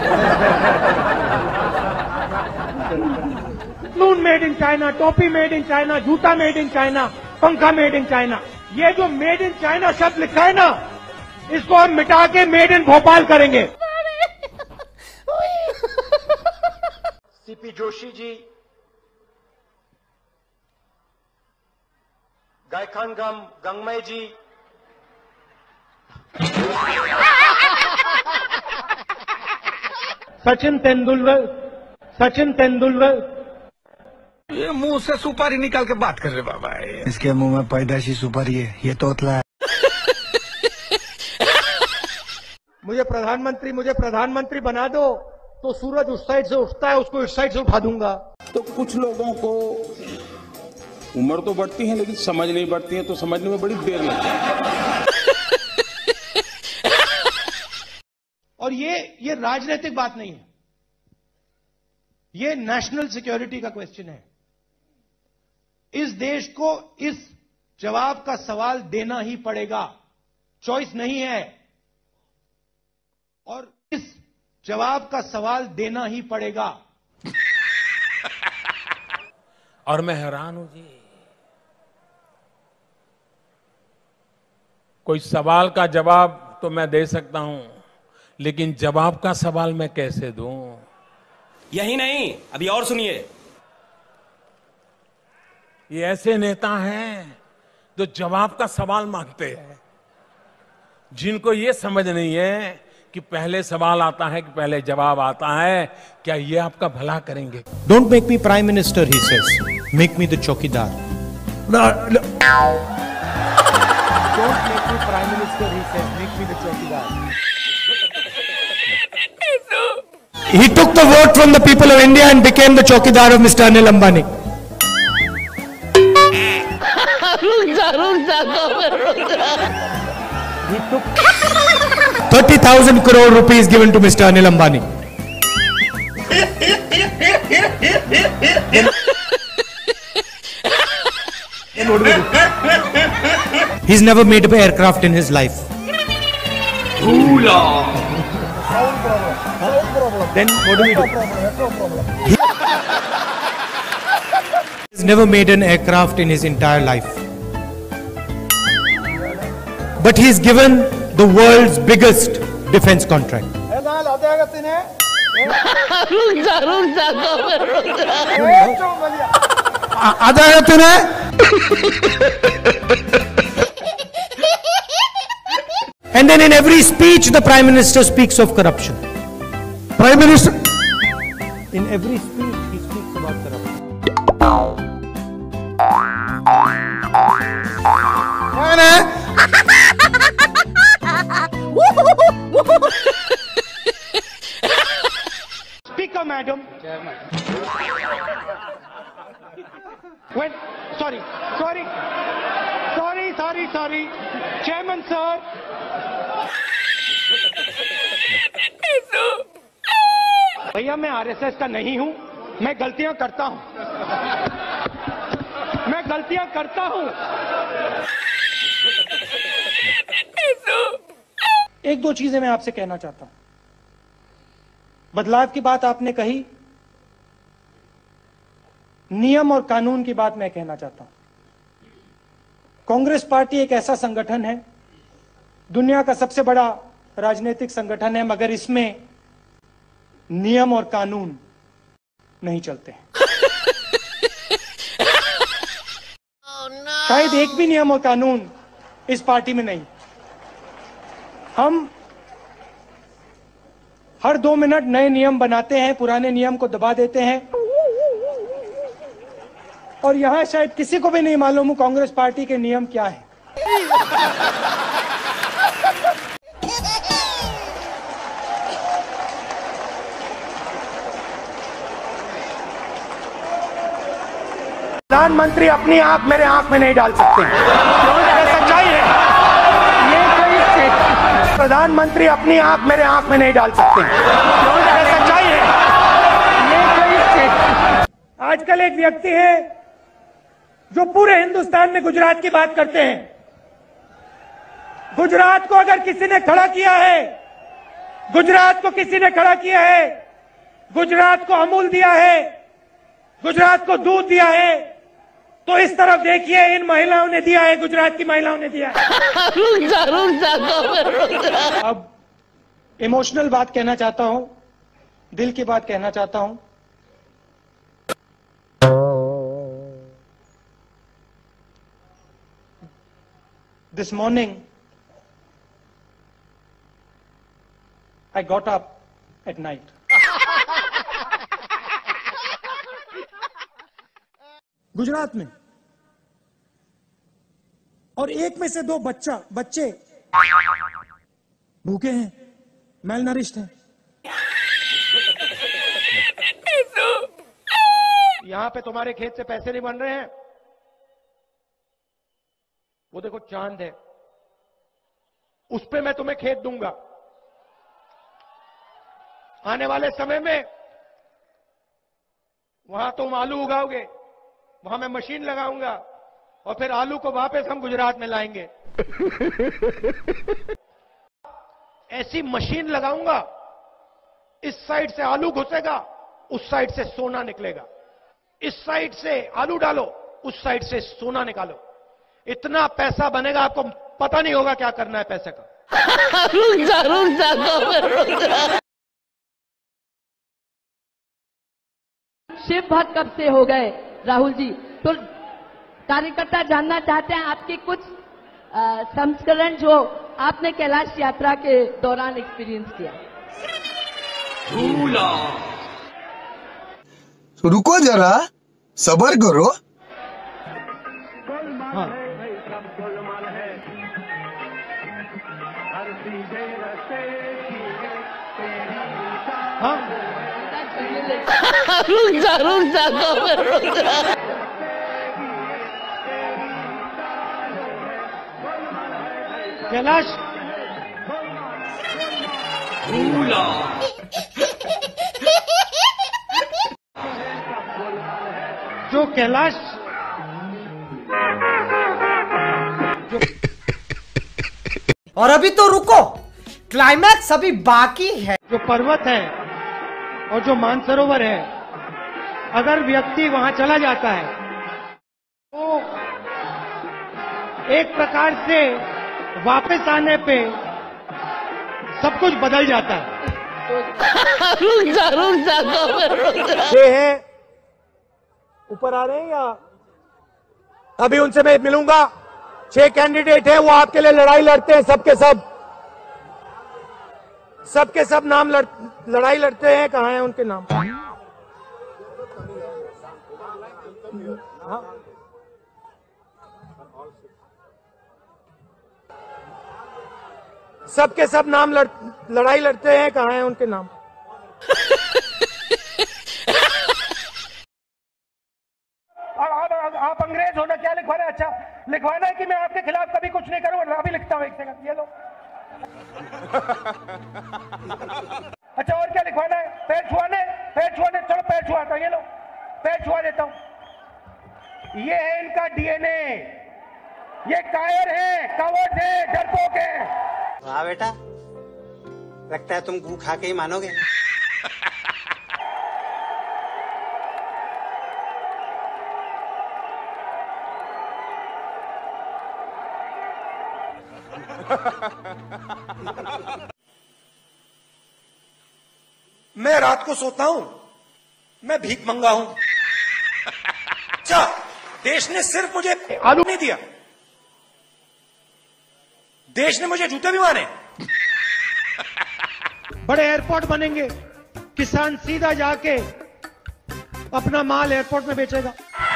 Noon made in China, टोपी made in China, जूता made in China, पंखा made in China. ये जो मेड इन चाइना शब्द लिखा है ना, इसको हम मिटा के मेड इन भोपाल करेंगे। सीपी जोशी जी, गायखान गंगमय जी, सचिन तेंदुलकर, ये मुंह से सुपारी निकाल के बात कर रहे बाबा। इसके मुंह में पैदाशी सुपारी है, ये तोतला है। मुझे प्रधानमंत्री बना दो तो सूरज उस साइड से उठता है, उसको इस साइड से उठा दूंगा। तो कुछ लोगों को उम्र तो बढ़ती है लेकिन समझ नहीं बढ़ती है, तो समझने में बड़ी देर लगती है। और ये राजनीतिक बात नहीं है, ये नेशनल सिक्योरिटी का क्वेश्चन है। इस देश को इस जवाब का सवाल देना ही पड़ेगा, चॉइस नहीं है। और इस जवाब का सवाल देना ही पड़ेगा। और मैं हैरान हूं जी, कोई सवाल का जवाब तो मैं दे सकता हूं, लेकिन जवाब का सवाल मैं कैसे दूं? यही नहीं, अभी और सुनिए। ये ऐसे नेता हैं जो जवाब का सवाल मांगते हैं, जिनको ये समझ नहीं है कि पहले सवाल आता है कि पहले जवाब आता है। क्या ये आपका भला करेंगे? Don't make me prime minister, he says. Make me the chokidar. No. Don't make me prime minister, he says. Make me the chokidar. He took the vote from the people of India and became the chokidar of Mr. Anil Ambani. 30,000 crore rupees given to Mr. Anil Ambani. He's never made an aircraft in his life. Then what do we do? He's never made an aircraft in his entire life. But he's given the world's biggest defense contract. And then in every speech the Prime Minister speaks of corruption. Prime Minister, in every speech he speaks about corruption. Speaker, madam. When, sorry. Chairman, sir. भैया मैं RSS का नहीं हूं, मैं गलतियां करता हूं। एक दो चीजें मैं आपसे कहना चाहता हूं। बदलाव की बात आपने कही, नियम और कानून की बात मैं कहना चाहता हूं। कांग्रेस पार्टी एक ऐसा संगठन है, दुनिया का सबसे बड़ा राजनीतिक संगठन है, मगर इसमें नियम और कानून नहीं चलते हैं। शायद एक भी नियम और कानून इस पार्टी में नहीं। हम हर 2 मिनट नए नियम बनाते हैं, पुराने नियम को दबा देते हैं। और यहां शायद किसी को भी नहीं मालूम हो कांग्रेस पार्टी के नियम क्या है। प्रधानमंत्री अपनी आंख मेरे आंख में नहीं डाल सकते हैं, ये सच्चाई है। प्रधानमंत्री अपनी आंख मेरे आंख में नहीं डाल सकते हैं, ये सच्चाई है। आजकल एक व्यक्ति है जो पूरे हिंदुस्तान में गुजरात की बात करते हैं। गुजरात को अगर किसी ने खड़ा किया है, गुजरात को किसी ने खड़ा किया है, गुजरात को अमूल दिया है, गुजरात को दूध दिया है, तो इस तरफ देखिए इन महिलाओं ने दिया है, गुजरात की महिलाओं ने दिया है। अब इमोशनल बात कहना चाहता हूं, दिल की बात कहना चाहता हूं। This morning I got up at night. Gujarat में और एक में से 2 बच्चे भूखे हैं, मेल नरिश्ड हैं। यहां पे तुम्हारे खेत से पैसे नहीं बन रहे हैं, वो देखो चांद है, उस पे मैं तुम्हें खेत दूंगा। आने वाले समय में वहां तुम आलू उगाओगे, वहां मैं मशीन लगाऊंगा और फिर आलू को वापस हम गुजरात में लाएंगे। ऐसी मशीन लगाऊंगा, इस साइड से आलू घुसेगा, उस साइड से सोना निकलेगा। इस साइड से आलू डालो, उस साइड से सोना निकालो। इतना पैसा बनेगा, आपको पता नहीं होगा क्या करना है पैसे का। शिव भक्त कब से हो गए राहुल जी? तो कार्यकर्ता जानना चाहते हैं आपके कुछ संस्करण जो आपने कैलाश यात्रा के दौरान एक्सपीरियंस किया। रुको जरा, सब्र करो। हाँ। हाँ। कैलाश जो कैलाश और अभी तो रुको, क्लाइमैक्स अभी बाकी है। जो पर्वत है और जो मानसरोवर है, अगर व्यक्ति वहां चला जाता है तो एक प्रकार से वापस आने पे सब कुछ बदल जाता है। ये है, ऊपर आ रहे हैं या अभी उनसे मैं मिलूंगा। 6 कैंडिडेट हैं, वो आपके लिए लड़ाई लड़ते हैं, सबके सब नाम लड़ाई लड़ते हैं। कहाँ हैं उनके नाम? हाँ? सबके सब नाम लड़ाई लड़ते हैं। कहाँ हैं उनके नाम? आप अंग्रेज होना क्या लिखवाना है? अच्छा लिखवाना है कि मैं आपके खिलाफ कभी कुछ नहीं करूंगा। अभी लिखता हूँ, 1 सेकंड, ये लो। अच्छा और क्या लिखवाना है? पैर छुआने, चलो पैर छुआता हूँ, ये लो पैर छुआ देता हूँ। ये है इनका डीएनए, ये कायर है, कवर्ड है, डरपोक है। वाह बेटा, लगता है तुम गू खा के ही मानोगे। मैं रात को सोता हूं, मैं भीख मंगा हूं। अच्छा, देश ने सिर्फ मुझे आलू नहीं दिया, देश ने मुझे जूते भी मारे। बड़े एयरपोर्ट बनेंगे, किसान सीधा जाके अपना माल एयरपोर्ट में बेचेगा।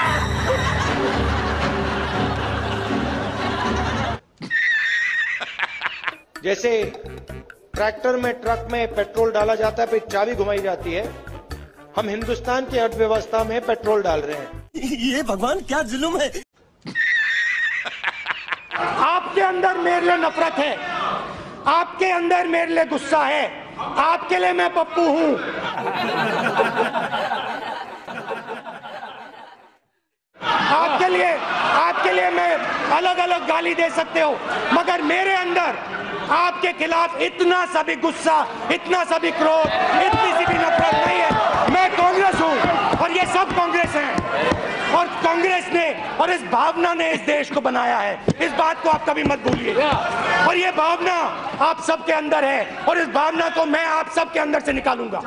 जैसे ट्रैक्टर में, ट्रक में पेट्रोल डाला जाता है, फिर चाबी घुमाई जाती है, हम हिंदुस्तान की अर्थव्यवस्था में पेट्रोल डाल रहे हैं। ये भगवान क्या जुल्म है। आपके अंदर मेरे लिए नफरत है, आपके अंदर मेरे लिए गुस्सा है, आपके लिए मैं पप्पू हूं। आपके लिए मैं अलग अलग गाली दे सकते हो, मगर मेरे अंदर आपके खिलाफ इतना सा भी गुस्सा, इतना सा भी क्रोध, इतनी सी भी नफरत नहीं है। मैं कांग्रेस हूं और ये सब कांग्रेस हैं, और कांग्रेस ने और इस भावना ने इस देश को बनाया है। इस बात को आप कभी मत भूलिए। और ये भावना आप सबके अंदर है, और इस भावना को मैं आप सबके अंदर से निकालूंगा।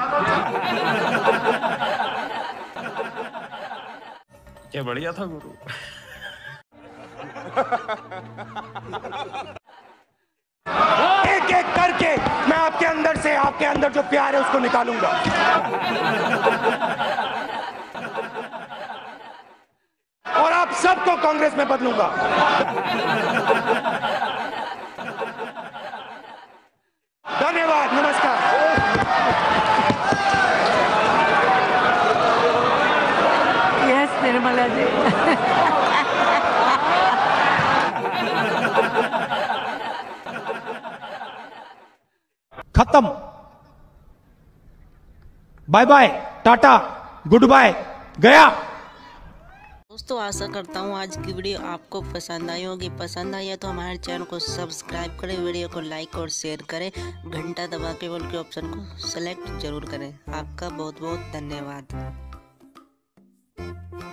क्या बढ़िया था गुरु। एक एक करके मैं आपके अंदर से, आपके अंदर जो प्यार है उसको निकालूंगा। और आप सबको कांग्रेस में बदलूंगा। धन्यवाद, नमस्कार। यस निर्मला जी। खत्म, bye bye, tata, good bye, गया। दोस्तों आशा करता हूँ आज की वीडियो आपको पसंद आई होगी। पसंद आई है तो हमारे चैनल को सब्सक्राइब करें, वीडियो को लाइक और शेयर करें, घंटा दबा के ऑल के ऑप्शन को सेलेक्ट जरूर करें। आपका बहुत बहुत धन्यवाद।